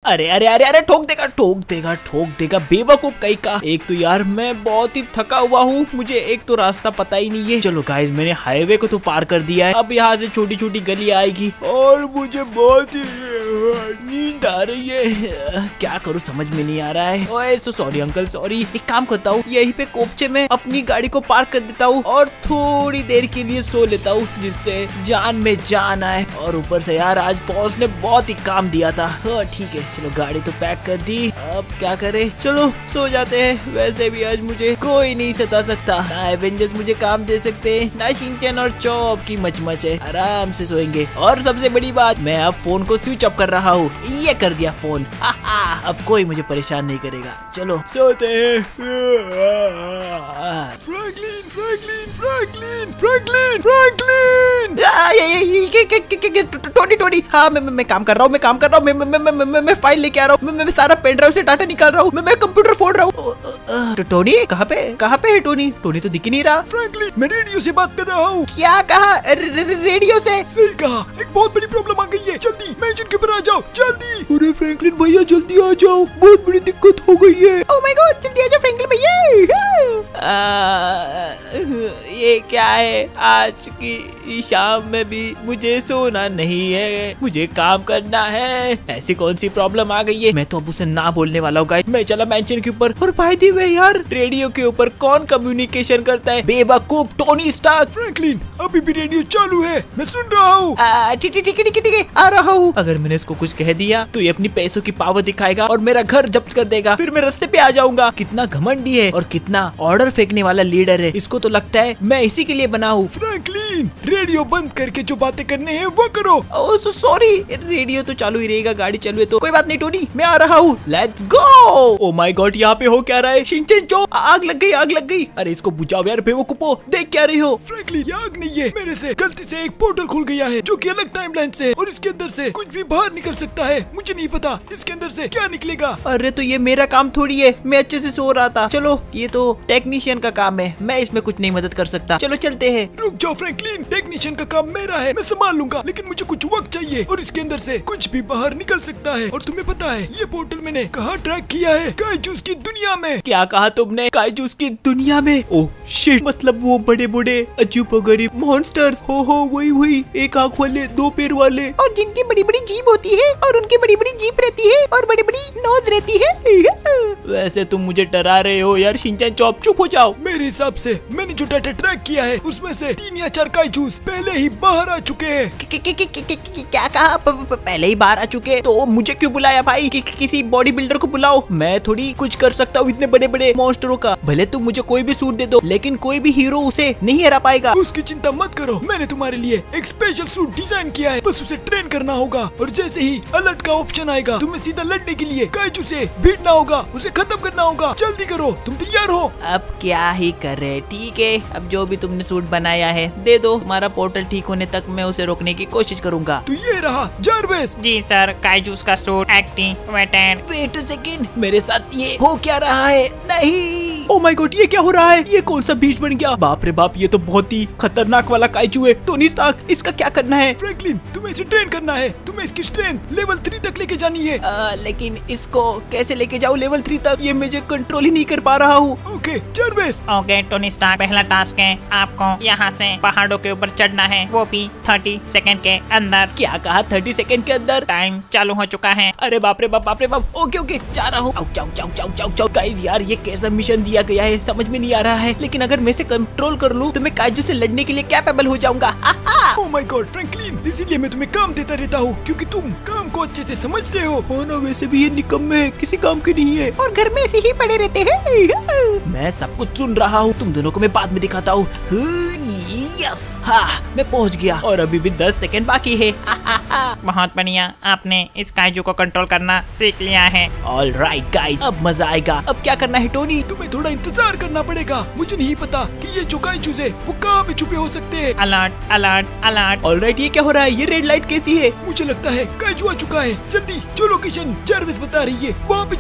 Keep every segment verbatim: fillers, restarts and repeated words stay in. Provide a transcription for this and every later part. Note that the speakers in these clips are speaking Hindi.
अरे अरे अरे अरे ठोक देगा ठोक देगा ठोक देगा बेवकूफ कहीं का। एक तो यार मैं बहुत ही थका हुआ हूँ, मुझे एक तो रास्ता पता ही नहीं है। चलो गाइस मैंने हाईवे को तो पार कर दिया है, अब यहाँ से छोटी छोटी गली आएगी और मुझे बहुत ही नींद आ रही है। क्या करूँ समझ में नहीं आ रहा है। ओए सो सॉरी अंकल सॉरी। एक काम करता हूँ यहीं पे कोपचे में अपनी गाड़ी को पार्क कर देता हूँ और थोड़ी देर के लिए सो लेता हूँ जिससे जान में जान आए। और ऊपर से यार आज बॉस ने बहुत ही काम दिया था। हाँ ठीक है चलो गाड़ी तो पैक कर दी, अब क्या करे, चलो सो जाते हैं। वैसे भी आज मुझे कोई नहीं सता सकता, ना एवेंजर्स मुझे काम दे सकते, ना शिनचैन और चॉप की मचमच है, आराम से सोएंगे। और सबसे बड़ी बात मैं अब फोन को स्विच ऑफ कर रहा हूँ, ये कर दिया फोन, अब कोई मुझे परेशान नहीं करेगा। चलो सोते हैं। Franklin Franklin Franklin Franklin Franklin Tony Tony हाँ मैं मैं काम कर रहा हूँ मैं काम कर रहा हूँ मैं मैं मैं मैं मैं फाइल लेके आ रहा हूँ, मैं मैं सारा पेन ड्राइव से डाटा निकाल रहा हूँ, मैं मैं कंप्यूटर फोड़ रहा हूँ। तो टोनी कहाँ पे कहाँ पे है टोनी? टोनी तो दिख ही नहीं रहा। फ्रैंकलिन मैं रेडियो से बात कर रहा हूँ। क्या कहा? रेडियो से? सही कहा, एक बहुत बड़ी प्रॉब्लम आ गई है, जल्दी मेंशन के ऊपर आ जाओ जल्दी। अरे फ्रैंकलिन भैया जल्दी आ जाओ, बहुत बड़ी दिक्कत हो गई है। ओह माय गॉड जल्दी आ जाओ फ्रैंकलिन भैया। ये क्या है, आज की शाम में भी मुझे सोना नहीं है, मुझे काम करना है। ऐसी कौन सी प्रॉब्लम आ गई है? मैं तो अब उसे ना बोलने वाला हूँ गाइस। मैं चला मेंशन के ऊपर और भाई दी वे यार रेडियो के ऊपर कौन कम्युनिकेशन करता है? बेवकूफ टोनी स्टार्क। फ्रैंकलिन अभी भी रेडियो चालू है, मैं सुन रहा हूँ। ठीक है ठीक है ठीक है आ रहा हूँ। अगर मैंने इसको कुछ कह दिया तो ये अपनी पैसों की पावर दिखाएगा और मेरा घर जब्त कर देगा, फिर मैं रास्ते पे आ जाऊंगा। कितना घमंडी है और कितना ऑर्डर फेंकने वाला लीडर है, इसको तो लगता है मैं इसी के लिए बना हूँ। फ्रैंकलिन रेडियो बंद करके जो बातें करने हैं वो करो। ओह सो सॉरी, रेडियो तो चालू ही रहेगा, गाड़ी चालू है तो कोई बात नहीं टोनी, मैं आ रहा हूँ। Let's go. Oh my god यहाँ पे हो क्या रहा है? शिनचैन जो आग लग गई आग लग गई। अरे इसको बुझाओ यार बेवकूफो, देख क्या रही हो? फ्रैंकलिन ये आग नहीं है, मेरे से गलती से एक पोर्टल खुल गया है जो कि अलग टाइमलाइन से है और इसके अंदर से कुछ भी बाहर निकल सकता है। मुझे नहीं पता इसके अंदर से क्या निकलेगा। अरे तो ये मेरा काम थोड़ी है, मैं अच्छे से सो रहा था। चलो ये तो टेक्नीशियन का काम है, मैं इसमें कुछ नहीं मदद कर सकता। चलो चलते हैं। रुक जाओ फ्रैंकलिन, टेक्नीशियन का काम मेरा है, मैं संभाल लूंगा, लेकिन मुझे कुछ वक्त चाहिए और इसके अंदर से कुछ भी बाहर निकल सकता है। और तुम्हें पता है ये पोर्टल मैंने कहाँ ट्रैक किया है? काइजूस की दुनिया में। क्या कहा तुमने? काइजूस की दुनिया में? ओह शिट, मतलब वो बड़े बड़े अजीबोगरीब मॉन्स्टर्स। हो हो वही वही, एक आँख वाले दो पैर वाले और जिनकी बड़ी बड़ी जीभ होती है और उनकी बड़ी बड़ी जीभ रहती है और बड़ी बड़ी नोज रहती है। वैसे तुम मुझे डरा रहे हो यार शिनचैन चॉप, चुप हो जाओ। मेरे हिसाब से मैंने जो डाटा ट्रैक किया है उसमें से तीन या चार काइजूस पहले ही बाहर आ चुके हैं। क्या कहा? पहले ही बाहर आ चुके? तो मुझे क्यों बुलाया भाई? कि, किसी बॉडी बिल्डर को बुलाओ, मैं थोड़ी कुछ कर सकता हूँ इतने बड़े बड़े मॉन्स्टरों का। भले तुम मुझे कोई भी सूट दे दो लेकिन कोई भी हीरो उसे नहीं हरा पाएगा। उसकी चिंता मत करो, मैंने तुम्हारे लिए एक स्पेशल सूट डिजाइन किया है, बस उसे ट्रेन करना होगा और जैसे ही अलर्ट का ऑप्शन आएगा तुम्हें सीधा लड़ने के लिए काइजू से भिड़ना होगा, उसे खत्म करना होगा। जल्दी करो, तुम तैयार हो? अब क्या ही कर रहे? ठीक है अब जो भी तुमने सूट बनाया है दे दो, हमारा पोर्टल ठीक होने तक मैं उसे रोकने की कोशिश करूंगा। तो ये रहा जारवेस। जी सर, काइजूस का suit activated. Wait a second, मेरे साथ ये हो क्या रहा है? नहीं, ओह माय गॉड ये क्या हो रहा है? ये कौन सा बीच बन गया? बाप रे बाप, ये तो बहुत ही खतरनाक वाला काइजू है। टोनी स्टार्क इसका क्या करना है? फ्रैंकलिन तुम्हें इसे ट्रेन करना है, तुम्हें इसकी स्ट्रेंथ लेवल थ्री तक लेके जानी है। आ, लेकिन इसको कैसे लेके जाऊँ लेवल थ्री तक? ये मुझे कंट्रोल ही नहीं कर पा रहा हूँ। Okay Jarvis. Okay Tony Stark, पहला टास्क है आपको यहाँ से पहाड़ों के ऊपर चढ़ना है, वो भी थर्टी सेकेंड के अंदर। क्या कहा? थर्टी सेकेंड के अंदर? टाइम चालू हो चुका है। अरे बाप रे बाप बाप रे बाप। ओके ओके जा रहा हूँ। चाउ चाउ चाउ चाउ चाउ। गाइस यार ये कैसा मिशन दिया गया है समझ में नहीं आ रहा है, लेकिन अगर मैं इसे कंट्रोल कर लूँ तो मैं काइजू से लड़ने के लिए कैपेबल हो जाऊंगा। ओह माय गॉड फ्रैंकलिन, इसीलिए मैं तुम्हें काम देता रहता हूँ क्योंकि तुम काम को अच्छे से समझते हो। हो ना, वैसे भी ये निकम्मे है, किसी काम के नहीं है और घर में ऐसे ही पड़े रहते हैं। मैं सब कुछ सुन रहा हूँ, तुम दोनों को मैं बाद में दिखाता हूँ। यस हाँ मैं पहुँच गया और अभी भी दस सेकंड बाकी है। बहुत बढ़िया, आपने इस काइजू को कंट्रोल करना सीख लिया है। ऑल राइट गाइस, अब मजा आएगा। अब क्या करना है टोनी? तुम्हें थोड़ा इंतजार करना पड़ेगा, मुझे नहीं पता कि ये जो काइजू है वो कहाँ पे छुपे हो सकते हैं। Alert alert alert. All right, ये क्या हो रहा है? ये रेड लाइट कैसी है? मुझे लगता है काइजू आ चुका है। जल्दी जो लोकेशन जारवेस बता रही है वहाँ पे जाओ और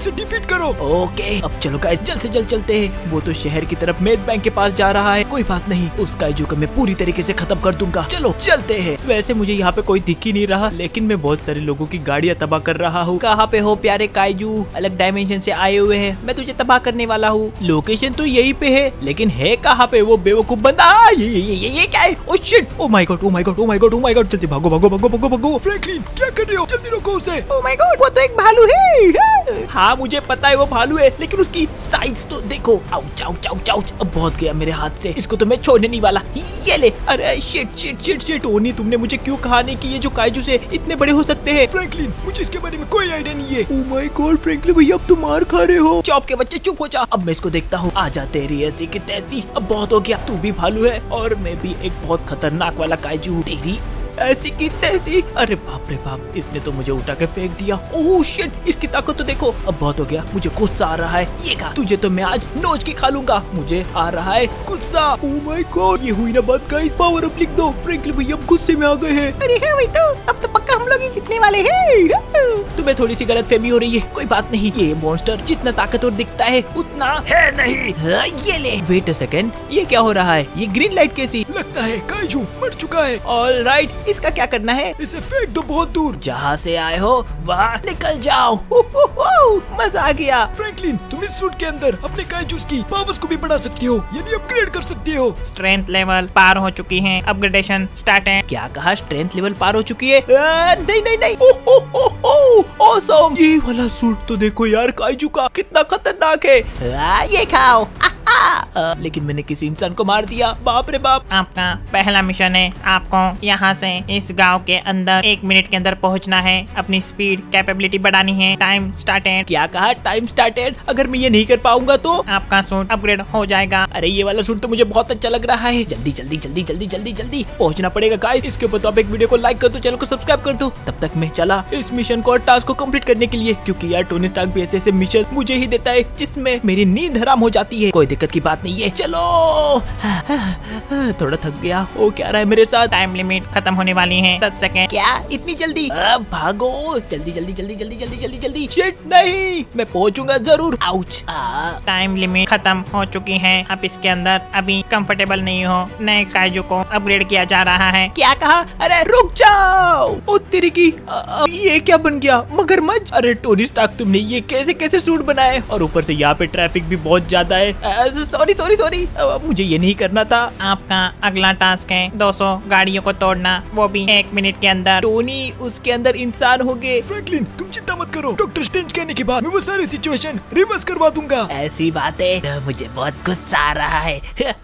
उसे डिफीट करो। ओके अब चलो गाइस जल्द से जल्द चलते हैं। वो तो शहर की तरफ मेज बैंक के पास जा रहा है। कोई बात नहीं, उस काइजू को मैं पूरी तरीके से खत्म कर दूंगा। चलो चलते हैं। वैसे मुझे यहाँ पे कोई दिख ही नहीं रहा, लेकिन मैं बहुत सारे लोगों की गाड़ियाँ तबाह कर रहा हूँ। कहाँ पे हो प्यारे काइजू? अलग डायमेंशन से आए हुए हैं, मैं तुझे तबाह करने वाला हूँ। लोकेशन तो यही पे है, लेकिन है कहाँ पे वो बेवकूफ बंदा? ये ये ये ये क्या है? Oh shit! Oh my god! Oh my god! Oh my god! Oh my god! जल्दी भागो भागो भागो भागो भागो! फ्रैंकलिन क्या कर रहे हो? जल्दी रोको उसे। Oh my god! वो तो एक भालू है। हाँ मुझे पता है वो भालू है, लेकिन उसकी साइज तो देखो। Ouch ouch ouch ouch! अब बहुत गया मेरे हाथ से, इसको तो मैं छोड़ने नहीं वाला। ये ले। अरे shit shit shit shit! Tony तुमने मुझे क्यों कहा नहीं कि ये जो काइजू से इतने बड़े हो सकते हैं? फ्रैंकलिन मुझे इसके बारे में कोई आइडिया नहीं है। ओह माय गॉड फ्रैंकलिन भैया अब तो मार खा रहे हो। चौप के बच्चे चुप हो जा। अब मैं इसको देखता हूँ। आ जा तेरी ऐसी की तैसी। अब बहुत हो गया। तू भी भालू है और मैं भी एक बहुत खतरनाक वाला काइजू हूँ। तेरी ऐसी की तैसी। अरे बाप रे बाप, इसने तो मुझे उठा के फेंक दिया। Oh shit! इसकी ताकत तो देखो। अब बहुत हो गया, मुझे गुस्सा आ रहा है। ये खा, तुझे तो मैं आज नोच के खा लूंगा। मुझे आ रहा है गुस्सा। ओह माय गॉड ये हुई ना बात गाइस। पावर अप लिख दो। फ्रैंकलिन भैया अब गुस्से में आ गए हैं। अरे है वही तो, अब तो पक्का हम लोग ही जीतने वाले हैं। तुम्हें थोड़ी सी गलतफहमी हो रही है। कोई बात नहीं, ये मॉन्स्टर जितना ताकतवर दिखता है उतना है नहीं। हाँ, ये ले। वेट अ सेकंड, ये क्या हो रहा है? ये ग्रीन लाइट कैसी? लगता है काइजू मर चुका है। ऑल राइट, इसका क्या करना है? इसे फेंक दो बहुत दूर। जहाँ से आए हो वहाँ निकल जाओ। हो, हो, हो, मजा आ गया। फ्रैंकलिन तुम इस सूट के अंदर अपने काइजूस की पावर्स को भी बढ़ा सकती हो, यानी अपग्रेड कर सकती हो। स्ट्रेंथ लेवल पार हो चुकी है, अपग्रेडेशन स्टार्ट है। क्या कहा? स्ट्रेंथ लेवल पार हो चुकी है? आ, नहीं नहीं नहीं। Oh, oh, oh, oh, awesome! ये वाला सूट तो देखो यार काइजू का कितना खतरनाक है। आ, ये खाओ। आ, लेकिन मैंने किसी इंसान को मार दिया। बाप रे बाप। आपका पहला मिशन है, आपको यहाँ से इस गांव के अंदर एक मिनट के अंदर पहुँचना है। अपनी स्पीड कैपेबिलिटी बढ़ानी है। Time started. क्या कहा? Time started? अगर मैं ये नहीं कर पाऊंगा तो आपका सूट अपग्रेड हो जाएगा। अरे ये वाला सूट तो मुझे बहुत अच्छा लग रहा है। जल्दी जल्दी जल्दी जल्दी जल्दी जल्दी पहुंचना पड़ेगा गाइस। इसके ऊपर तो आप एक वीडियो को लाइक कर दो, चैनल को सब्सक्राइब कर दो। तब तक मैं चला इस मिशन को और टास्क को कंप्लीट करने के लिए, क्योंकि यार टोनी स्टार्क भी ऐसे ऐसे मिशन मुझे ही देता है जिसमें मेरी नींद हराम हो जाती है। कोई दिक्कत की बात नहीं है। चलो थोड़ा थक गया। वो क्या रहा है मेरे साथ? टाइम लिमिट खत्म होने वाली है, दस सेकेंड। क्या इतनी जल्दी? अब भागो जल्दी जल्दी जल्दी जल्दी जल्दी जल्दी जल्दी। शिट नहीं, मैं पहुंचूंगा जरूर। आउच! टाइम लिमिट खत्म हो चुकी है। आप इसके अंदर अभी कंफर्टेबल नहीं हो। नए काइजू को अपग्रेड किया जा रहा है। क्या कहा? अरे रुक जाओ। ओ तेरी की, आ, आ, ये क्या बन गया? मगरमच्छ? अरे टोनी स्टार्क तुमने ये कैसे कैसे सूट बनाए? और ऊपर से यहाँ पे ट्रैफिक भी बहुत ज्यादा है। सॉरी सॉरी सॉरी, मुझे ये नहीं करना था। आपका अगला टास्क है दो सौ गाड़ियों को तोड़ना, वो भी एक मिनट के अंदर। टोनी उसके अंदर इंसान हो गए। फ्रैंकलिन तुम चिंता मत करो, डॉक्टर स्ट्रेंज कहने के बाद मैं वो सारी सिचुएशन रिवर्स करवा दूंगा। ऐसी बात है, मुझे बहुत गुस्सा आ रहा है।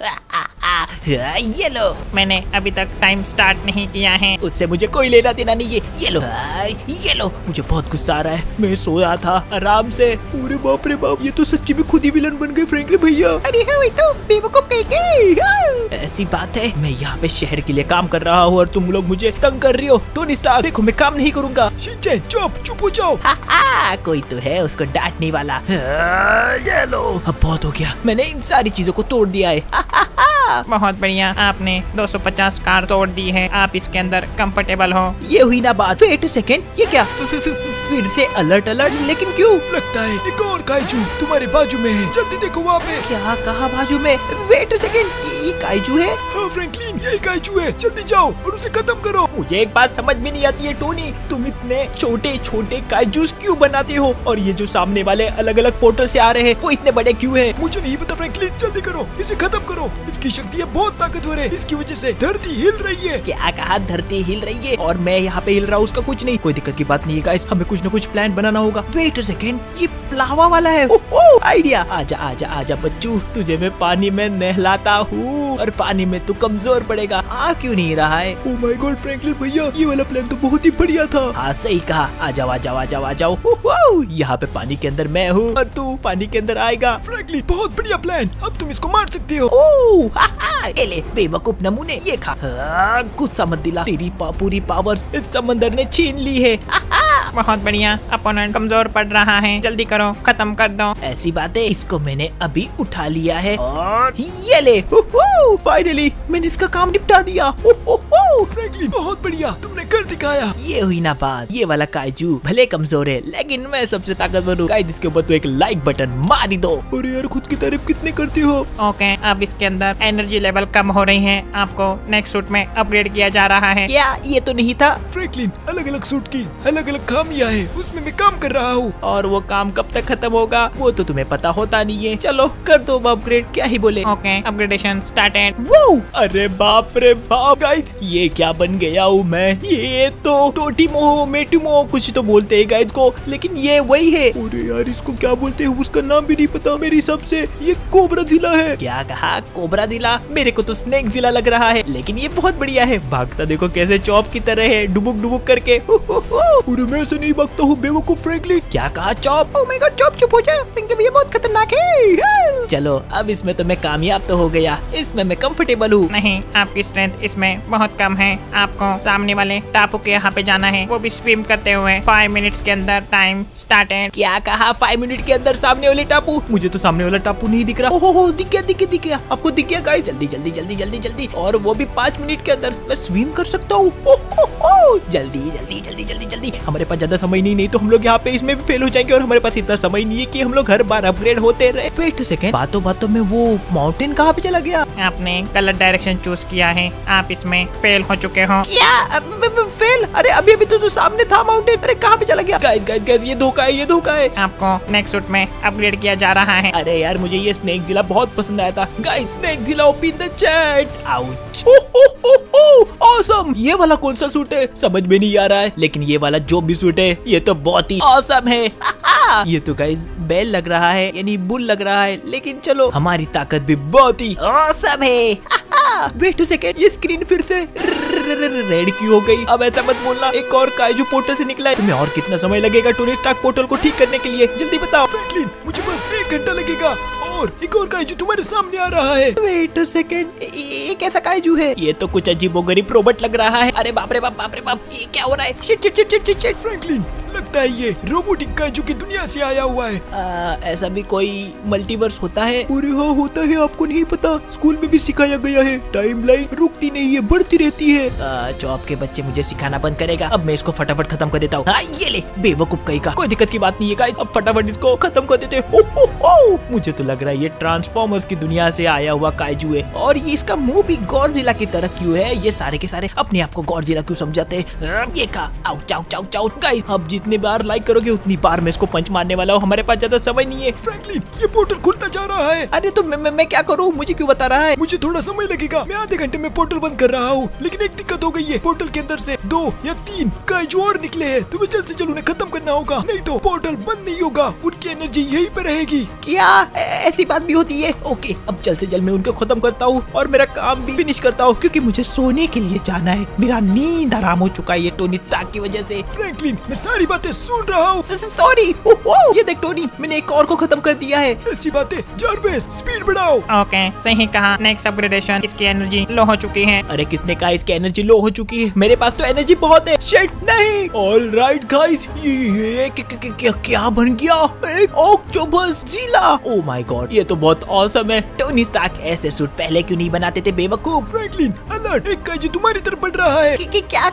ये लो। मैंने अभी तक टाइम स्टार्ट नहीं किया है। उससे मुझे कोई लेना देना नहीं है। ये लो ये लो। मुझे बहुत गुस्सा आ रहा है। मैं सोया था आराम से। अरे बाप रे बाप, ये तो सच्ची में खुद ही विलन बन गए फ्रैंकलिन भैया। अरे हाँ वही तो, बेवकूफ कहीं के। ऐसी बात है, मैं यहाँ पे शहर के लिए काम कर रहा हूँ और तुम लोग मुझे तंग कर रही हो। टोनी स्टार्क देखो, मैं काम नहीं करूँगा। शिनचैन चुप चुप हो जाओ। हा, हा, कोई तो है उसको डांटने वाला। ये लो। अब बहुत हो गया, मैंने इन सारी चीजों को तोड़ दिया है। हा, हा, हा। बहुत बढ़िया, आपने दो सौ पचास कार तोड़ दी है। आप इसके अंदर कंफर्टेबल हो। ये हुई ना बात। वेट अ सेकंड, ये क्या? फिर से अलर्ट अलर्ट, लेकिन क्यों? लगता है एक और काइजू तुम्हारे बाजू में है। जल्दी देखो वहाँ पे। क्या कहा बाजू में? वेट अ सेकंड, ये काइजू है? हाँ फ्रैंकलिन यही काइजू है। जल्दी जाओ और उसे खत्म करो। मुझे एक बात समझ में नहीं आती है टोनी, तुम इतने छोटे छोटे काइजूस क्यों बनाते हो? और ये जो सामने वाले अलग अलग पोर्टल से आ रहे हैं वो इतने बड़े क्यों है? मुझे नहीं पता फ्रैंकलिन, जल्दी करो, इसे खत्म करो। इसकी शक्तियाँ बहुत ताकतवर है, इसकी वजह से धरती हिल रही है। क्या कहा? धरती हिल रही है और मैं यहाँ पे हिल रहा हूँ, उसका कुछ नहीं। कोई दिक्कत की बात नहीं है गाइस, हमें कुछ न कुछ प्लान बनाना होगा। वेट अ सेकंड, ये लावा वाला है। Oh idea. आजा आजा आजा बच्चू, तुझे मैं पानी में नहलाता हूँ और पानी में तू कमजोर पड़ेगा। आ क्यों नहीं रहा है? ओह माय गॉड फ्रैंकलिन भैया, ये वाला प्लान तो बहुत ही बढ़िया था। हाँ सही कहा। आ जाओ आ जाओ आ जाओ आ जाओ। यहाँ पे पानी के अंदर मैं हूँ और तू पानी के अंदर आएगा। फ्रैंकलिन बहुत बढ़िया प्लान, अब तुम इसको मार सकते हो। ओह हा हा, ये ले बेवकूफ नमूने, ये खा। हाँ, गुस्सा मत दिला, तेरी पा, पूरी पावर्स इस समंदर ने छीन ली है। बहुत बढ़िया, अपोनेंट कमजोर पड़ रहा है। जल्दी करो, खत्म कर दो। ऐसी बात है, इसको मैंने अभी उठा लिया है और ये ले। फाइनली मैंने इसका काम निपटा दिया। फ्रैंकलिन बहुत बढ़िया, तुमने कर दिखाया। ये हुई ना बात। ये वाला काजू भले कमजोर है लेकिन मैं सबसे ताकतवर हूँ। गाइस इसके ऊपर तो एक लाइक बटन मार ही दो। अरे यार खुद की तारीफ कितने करते हो। ओके, अब इसके अंदर एनर्जी लेवल कम हो रही है, आपको नेक्स्ट सूट में अपग्रेड किया जा रहा है। क्या ये तो नहीं था? फ्रैंकलिन अलग अलग सूट की अलग अलग खामियां है, उसमें मैं काम कर रहा हूँ। और वो काम कब तक खत्म होगा वो तो तुम्हें पता होता नहीं है। चलो कर दो अपग्रेड, क्या ही बोले। Okay, upgradation started. वो अरे बाप रे बाप गाइस, ये क्या बन गया हूँ मैं। ये तो टोटीमो मेटिमो कुछ तो बोलते हैं गाइस को, लेकिन ये वही है। अरे यार इसको क्या बोलते हैं, उसका नाम भी नहीं पता मेरे हिसाब से। ये कोबरा जिला है। क्या कहा? कोबरा जिला? मेरे को तो स्नेक जिला लग रहा है, लेकिन ये बहुत बढ़िया है। भागता देखो कैसे चॉप की तरह है, डुबुक डुबुक करके। अरे मैं से नहीं भागता हूँ बेवकूफ फ्रैंकलिन। क्या कहा? चॉप? ओह माय गॉड, चुप चुप हो जा, पिंकी भैया बहुत खतरनाक है। चलो अब इसमें तो मैं कामयाब तो हो गया, इसमें मैं कंफर्टेबल हूँ। नहीं, आपकी स्ट्रेंथ इसमें बहुत कम है। आपको सामने वाले टापू के यहाँ पे जाना है, वो भी स्विम करते हुए। फाइव मिनट्स के अंदर। Time started. क्या कहा? फाइव मिनट के अंदर सामने वाले टापू? मुझे तो सामने वाला टापू नहीं दिख रहा। ओहो दिख गया दिख गया दिख गया। आपको दिख गया गाइस? जल्दी जल्दी जल्दी जल्दी जल्दी। और वो भी पाँच मिनट के अंदर मैं स्विम कर सकता हूँ। जल्दी जल्दी जल्दी जल्दी जल्दी। हमारे पास ज्यादा समय नहीं नहीं तो हम लोग यहाँ पे इसमें भी फेल हो जाएंगे, और हमारे पास इतना समय नहीं है कि हम लोग हर बार अपग्रेड होते रहे। वेट सेकंड, बातों बातों में वो माउंटेन कहाँ पे चला गया? आपने गलत डायरेक्शन चूज किया है, आप इसमें फेल हो चुके हो। क्या फेल? अरे अभी अभी तो, तो सामने था माउंटेन। अरे कहाँ पे चला गया? गाइस गाइस गाइस ये धोखा है, ये धोखा है। आपको नेक्स्ट सूट में अपग्रेड किया जा रहा है। अरे यार मुझे ये स्नेक जिला बहुत पसंद आया था। Guys snake zilla open the chat. Ouch. Awesome. ये वाला कौन सा सूट है समझ में नहीं आ रहा है, लेकिन ये वाला जो भी सूट है ये तो बहुत ही ऑसम है। ये तो गाइस बेल लग रहा है, यानी बुल लग रहा है, लेकिन चलो हमारी ताकत भी बहुत ही ऑसम है। वेट टू सेकेंड, ये स्क्रीन फिर से रेड क्यों हो गई? अब ऐसा मत बोलना, एक और काइजू पोर्टल से निकला है। तुम्हें और कितना समय लगेगा टोनी स्टार्क पोर्टल को ठीक करने के लिए? जल्दी बताओ। फ्रैंकलिन मुझे बस एक घंटा लगेगा, और एक और काइजू तुम्हारे सामने आ रहा है। वेट अ सेकंड, ये कैसा काइजू है? ये तो कुछ अजीबोगरीब रोबोट लग रहा है। अरे बाप रे बाप बाप रे बाप, ये क्या हो रहा है? Shit shit shit shit shit. Franklin लगता है ये रोबोटिक काइजू की दुनिया से आया हुआ है। आ, ऐसा भी कोई मल्टीवर्स होता है? अरे हाँ होता है, आपको नहीं पता? स्कूल में भी सिखाया गया है। टाइमलाइन रुकती नहीं है, बढ़ती रहती है। जॉब के बच्चे मुझे सिखाना बंद करेगा। अब मैं इसको फटाफट खत्म कर देता हूँ। हाँ, ये ले बेवकूफ कहीं का। कोई दिक्कत की बात नहीं है गाइस, अब फटाफट इसको खत्म कर देते हैं। ओ, ओ, ओ, मुझे तो लग रहा है ये ट्रांसफॉर्मर्स की दुनिया से आया हुआ काइजू है, और ये इसका मुंह भी गॉडजिला की तरह क्यों है? ये सारे के सारे अपने आप को गॉडजिला क्यों समझाते हैं? ये का ouch ouch ouch ouch. Guys अब जितने बार लाइक करोगे उतनी बार मैं इसको पंच मारने वाला हूँ। हमारे पास ज्यादा समय नहीं है। फ्रैंकलिन ये पोर्टल खुलता जा रहा है। अरे तो मैं, मैं, मैं क्या करूँ? मुझे क्यों बता रहा है? मुझे थोड़ा समय लगेगा, मैं आधे घंटे में पोर्टल बंद कर रहा हूँ। लेकिन एक दिक्कत हो गई है, पोर्टल के अंदर से दो या तीन काइजू और निकले हैं। तुम्हें जल्द से जल्द उन्हें खत्म करना होगा, नहीं तो पोर्टल बंद नहीं होगा। उनकी एनर्जी यहीं पे रहेगी। क्या ऐसी बात भी होती है? ओके, अब जल्द से जल्द मैं उनको खत्म करता हूँ और मेरा काम भी फिनिश करता हूँ, क्योंकि मुझे सोने के लिए जाना है। मेरा नींद आराम हो चुका है ये टोनी स्टार्क की वजह से। फ्रैंकलिन मैं सारी बातें सुन रहा हूँ। सॉरी। ये देख टोनी, मैंने एक और को खत्म कर दिया है। ऐसी बातें। जारवेस स्पीड बढ़ाओ। ओके सही कहा, नेक्स्ट अपग्रेडेशन। इसकी एनर्जी लो हो चुकी है। अरे किसने कहा इसकी एनर्जी लो हो चुकी है? मेरे पास तो एनर्जी बहुत है। शिट नहीं। ऑल राइट गाइस, ये क्या क्या बन गया? एक ऑक्टोपस जिला। ओह माय गॉड, ये तो बहुत ऑसम है। टोनी स्टार्क ऐसे सूट पहले क्यों नहीं बनाते थे बेवकूफ? फ्रैंकलिन अलर्ट, एक काइजू तुम्हारी तरफ बढ़ रहा है। क्या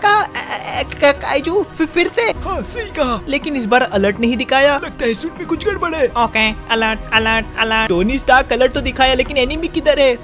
कहा? काइजू फिर से? हाँ सही कहा, लेकिन इस बार अलर्ट नहीं दिखाया। लगता है सूट में कुछ गड़बड़ है। Okay alert alert alert. Tony Stark alert तो दिखाया, लेकिन एनिमी किधर है?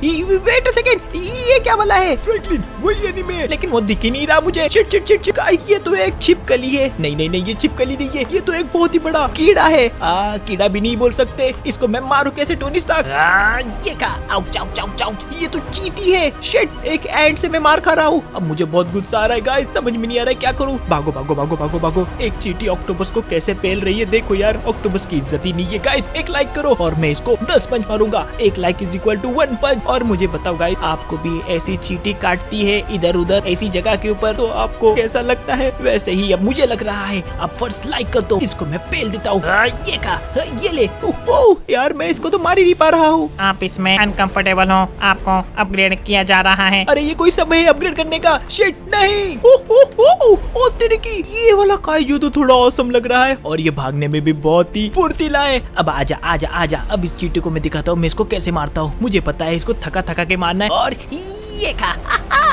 वेट अ सेकंड, ये क्या वाला है? फ्रैंकलिन वही एनिमी है, लेकिन वो दिख ही नहीं रहा मुझे। Shit shit shit shit. ये तो एक छिपकली है। नहीं नहीं नहीं, ये छिपकली नहीं है, ये तो एक बहुत ही बड़ा कीड़ा है। आ, कीड़ा भी नहीं बोल सकते इसको। मैं मारू कैसे टोनी स्टार्क? ये का आउच आउच आउच आउच। ये तो चींटी है। शिट, एक एंड से मैं मार खा रहा हूँ। अब मुझे बहुत गुस्सा आ रहा है गाइस, समझ में नहीं आ रहा है क्या करूँ। भागो भागो भागो भागो भागो। एक चींटी ऑक्टोपस को कैसे पेल रही है देखो यार। ऑक्टोपस की इज्जत ही नहीं है गाइस। एक लाइक करो और मैं इसको दस पंच मारूंगा। एक like is equal to one punch. और मुझे बताओ गाइस, आपको भी ऐसी चींटी काटती है इधर उधर ऐसी जगह के ऊपर तो आपको कैसा लगता है? वैसे ही अब मुझे लग रहा है। अब फर्स्ट लाइक कर दो, इसको मैं पेल देता हूँ। ये का ये ले। ओह यार, मैं इसको तो मार ही नहीं पा रहा हूँ। आप इसमें अनकंफर्टेबल हो, आपको अपग्रेड किया जा रहा है। अरे ये कोई समय है अपग्रेड करने का? शिट नहीं। ओह ओह ओह, ओ तेरे की, ये वाला काइजू तो थोड़ा ऑसम लग रहा है, और ये भागने में भी बहुत ही फुर्तीला है। अब आजा आजा आजा, अब इस चींटी को मैं दिखाता हूँ मैं इसको कैसे मारता हूँ। मुझे पता है इसको थका थका के मारना है। और ये खा,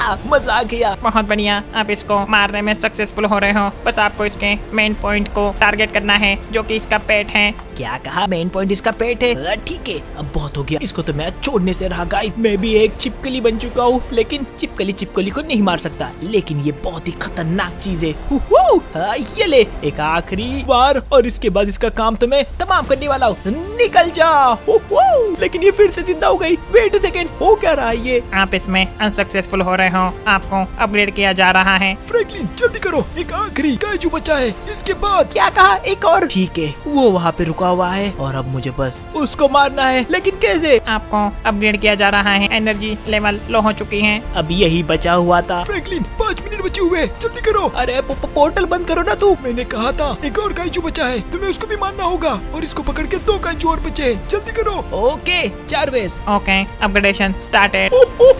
मजा आ गया। बहुत बढ़िया, आप इसको मारने में सक्सेसफुल हो रहे हो। बस आपको इसके मेन पॉइंट को टारगेट करना है, जो कि इसका पेट है। क्या कहा? मेन पॉइंट इसका पेट है। ठीक है, अब बहुत हो गया, इसको तो मैं छोड़ने से रहा। गाइस मैं भी एक छिपकली बन चुका हूँ, लेकिन छिपकली छिपकली को नहीं मार सकता, लेकिन ये बहुत ही खतरनाक चीज है। हाँ, ये ले एक आखिरी बार और इसके बाद इसका काम तो मैं तमाम करने वाला हूँ। निकल जा। लेकिन ये फिर से जिंदा हो गई। वेट अ सेकंड, हो क्या रहा है ये? आप इसमें अनसक्सेसफुल हो रहे हो, आपको अपग्रेड किया जा रहा है। फ्रैंकलिन जल्दी करो, एक आखिरी काइजू बचा है, इसके बाद। क्या कहा? एक और? ठीक है, वो वहाँ पे रुका हुआ है और अब मुझे बस उसको मारना है, लेकिन कैसे? आपको अपग्रेड किया जा रहा है, एनर्जी लेवल लो हो चुकी है। अब यही बचा हुआ था। फ्रैंकलिन पाँच मिनट बचे हुए, जल्दी करो। अरे पो, पो, पोर्टल बंद करो ना तू। मैंने कहा था एक और काइजू बचा है, तुम्हें उसको भी मारना होगा और इसको पकड़ के दो काइजू और बचे, जल्दी करो। Okay Jarvis. Okay, upgradation started.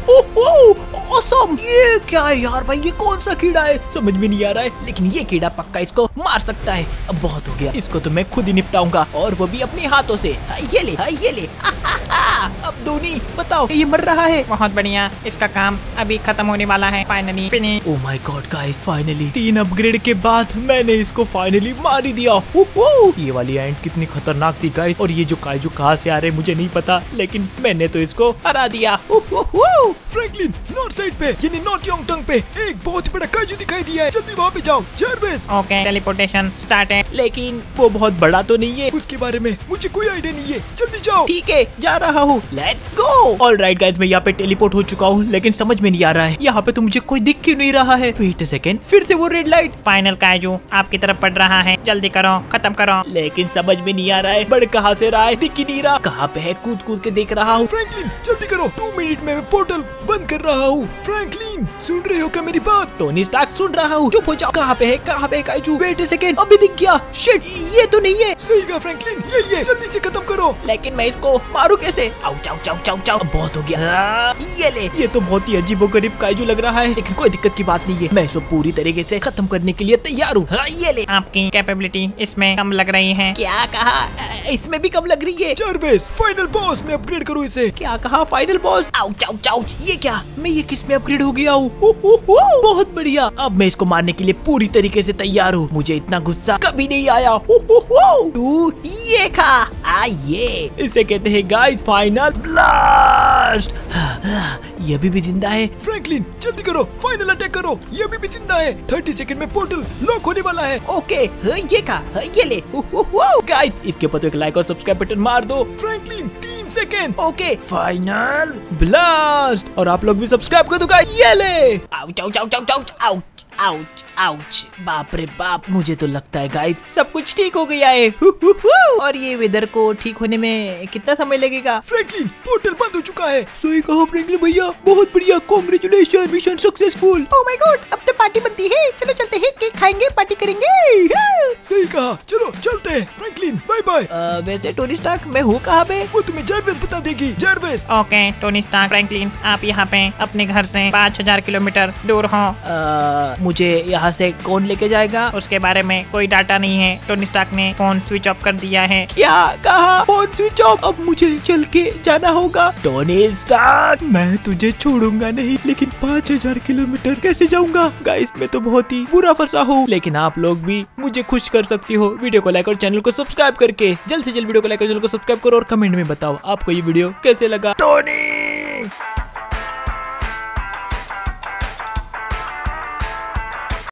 Awesome. ये क्या है यार भाई, ये कौन सा कीड़ा है? समझ में नहीं आ रहा है, लेकिन ये कीड़ा पक्का इसको मार सकता है। अब बहुत हो गया, इसको तो मैं खुद ही निपटाऊंगा और वो भी अपने हाथों से। ये ले, ये ले। अब धोनी बताओ, ये मर रहा है। बहुत बढ़िया, इसका काम अभी खत्म होने वाला है। Finally finish. Oh my god guys, finally तीन अपग्रेड के बाद मैंने इसको फाइनली मार ही दिया। ये वाली एंड कितनी खतरनाक थी गाइस, और ये जो काइजू कहाँ से आ रहे मुझे नहीं पता, लेकिन मैंने तो इसको हरा दिया। फ्रैंकलिन नॉर्थ साइड पे यानी नॉर्थ योंगटंग पे एक बहुत ही बड़ा काइजू दिखाई दिया है, जल्दी वहाँ पे जाओ। जारवेस। Okay, teleportation started. लेकिन वो बहुत बड़ा तो नहीं है, उसके बारे में मुझे कोई आइडिया नहीं है, जल्दी जाओ। ठीक है, जा रहा हूँ, लेट्स गो। ऑलराइट गाइस, मैं यहाँ पे टेलीपोर्ट हो चुका हूँ, लेकिन समझ में नहीं आ रहा है यहाँ पे तो मुझे कोई दिख क्यों नहीं रहा है। वेट अ सेकंड, फिर से वो रेड लाइट। फाइनल काइजू आपकी तरफ पड़ रहा है, जल्दी करो, खत्म करो। लेकिन समझ में नहीं आ रहा है, बड़ कहाँ से रहा है, दिख ही नहीं रहा। कहाँ पे है? कूद कूद के देख रहा हूँ। फ्रैंकलिन जल्दी करो, दो मिनट में मैं पोर्टल बंद कर रहा हूँ। फ्रैंकलिन सुन रहे हो क्या मेरी बात? टोनी स्टार्क सुन रहा हूँ, चुप हो जाओ। कहाँ पे है? कहाँ पे काइजू? वेट अ सेकंड, अभी दिख गया। शिट, ये तो नहीं है। सही कहा फ्रैंकलिन, यही है, जल्दी से खत्म करो। लेकिन मैं इसको मारू कैसे? आउ चाउ चाउ चाउ चाउ। अब बहुत हो गया। ये ले, ये तो बहुत ही अजीबोगरीब काइजू लग रहा है, लेकिन कोई दिक्कत की बात नहीं है, मैं इसको पूरी तरीके से खत्म करने के लिए तैयार हूँ। ये ले। आपकी कैपेबिलिटी इसमें कम लग रही है। क्या कहा? इसमें भी कम लग रही है। जारवेस, फाइनल बॉस में अपग्रेड करो इसे। क्या कहा? Final boss? आउ चाउ चाउ। ये क्या? मैं ये किस में अपग्रेड हो गया हूँ? बहुत बढ़िया, अब मैं इसको मारने के लिए पूरी तरीके से तैयार हूँ। मुझे इतना गुस्सा कभी नहीं आया। तू ये खा। आ ये, इसे कहते हैं गाइस फाइनल ब्लास्ट। ये अभी भी जिंदा है। फ्रैंकलिन जल्दी करो, फाइनल अटैक करो, ये अभी भी जिंदा है। तीस सेकंड में पोर्टल लॉक होने वाला है। ओके, ये खा, ये ले। गाइस इसके ऊपर तो एक लाइक और सब्सक्राइब बटन मार दो। फ्रैंकलिन तीन सेकंड। Okay, final blast. और आप लोग भी सब्सक्राइब कर दो गाइस। ये ले। Ouch ouch ouch ouch ouch ouch ouch ouch. बाप रे बाप, मुझे तो लगता है गाइस सब कुछ ठीक हो गया है। हु, हु, हु। और ये वेदर को ठीक होने में कितना समय लगेगा? फ्रैंकलिन पोर्टल बंद हो चुका है। सही कहा फ्रैंकलिन भैया, बहुत बढ़िया, congratulation, mission successful. Oh my god, अब तो पार्टी बनती है। चलो चलते हैं, केक खाएंगे, पार्टी करेंगे। सही कहा, चलो चलते हैं। Franklin bye bye. वैसे टोनी स्टार्क मैं हूँ कहाँ पे? वो तुम्हें जारवेस बता देगी। Jarvis. Okay Tony Stark, Franklin आप यहाँ पे अपने घर से पाँच हजार किलोमीटर दूर हो। uh, मुझे यहाँ से कौन लेके जाएगा? उसके बारे में कोई डाटा नहीं है। टोनी स्टार्क ने फोन स्विच ऑफ कर दिया है। क्या कहा? Phone switch off? अब मुझे चल के जाना होगा। टोनी स्टार्क, मैं तुझे छोड़ूंगा नहीं, लेकिन पाँच हजार किलोमीटर कैसे जाऊंगा? गाइस मैं तो बहुत ही बुरा फंसा हूँ, लेकिन आप लोग भी मुझे खुश कर सकती हो वीडियो को लाइक और चैनल को सब्सक्राइब करके। जल्द से जल्द वीडियो को लाइक और चैनल को सब्सक्राइब करो और कमेंट में बताओ आपको ये वीडियो कैसे लगा। टोनी